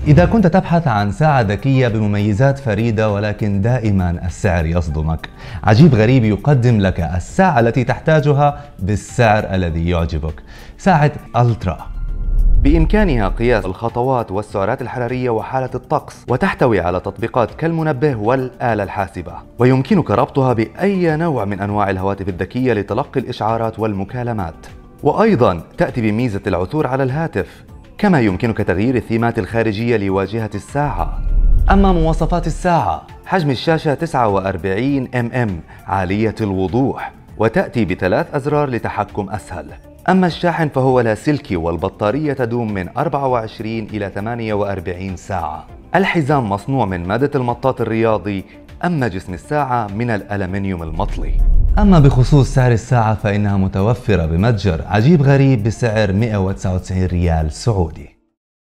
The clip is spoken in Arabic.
إذا كنت تبحث عن ساعة ذكية بمميزات فريدة ولكن دائما السعر يصدمك، عجيب غريب يقدم لك الساعة التي تحتاجها بالسعر الذي يعجبك. ساعة ألترا بإمكانها قياس الخطوات والسعرات الحرارية وحالة الطقس، وتحتوي على تطبيقات كالمنبه والآلة الحاسبة، ويمكنك ربطها بأي نوع من أنواع الهواتف الذكية لتلقي الإشعارات والمكالمات. وأيضا تأتي بميزة العثور على الهاتف، كما يمكنك تغيير الثيمات الخارجية لواجهة الساعة. أما مواصفات الساعة: حجم الشاشة 49 عالية الوضوح، وتأتي ب3 أزرار لتحكم أسهل. أما الشاحن فهو لاسلكي، والبطارية تدوم من 24 إلى 48 ساعة. الحزام مصنوع من مادة المطاط الرياضي، أما جسم الساعة من الألمنيوم المطلي. أما بخصوص سعر الساعة فإنها متوفرة بمتجر عجيب غريب بسعر 199 ريال سعودي.